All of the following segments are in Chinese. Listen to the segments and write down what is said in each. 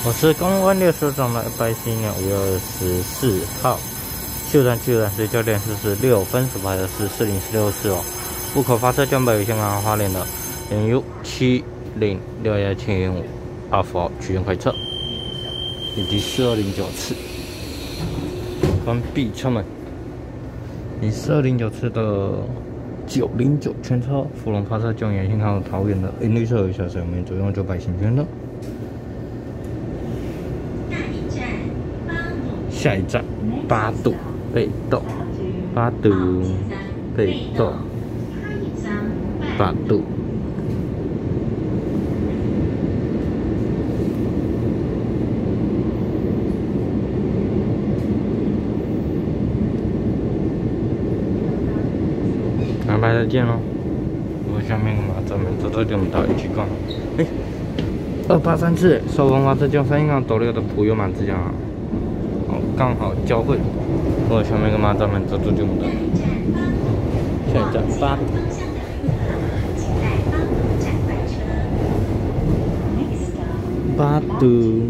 我是公关列车长的116年5月24号，秀山居然是9点46分所排的是4016次哦。户口发车将北有香港花莲的NU 70617052号区间快车，以及4209次。关闭车门。以4209次的909全车，福隆发车将沿线靠桃园的绿色小水面左用900行圈的。下一站八堵北斗，八堵北斗，八堵。安排再见喽！我下面嘛，咱们走到我们到一起逛。283次，收工发车将3银斗六的普悠满之家。刚好交汇，我下面个马咱们走就的，下一站八堵。八堵，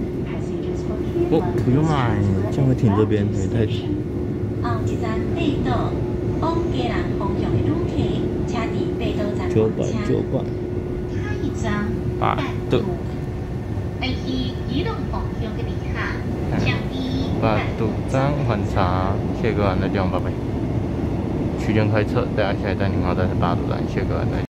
不用买，这样会停这边，也太挤。一站八堵，往基隆方向的旅客，请伫八堵站900。下一站八堵。北去基隆方向的旅客，请八堵站换茶，谢各位再见，拜拜。区间快车，大家下一站停靠站是八堵站，谢各位再见。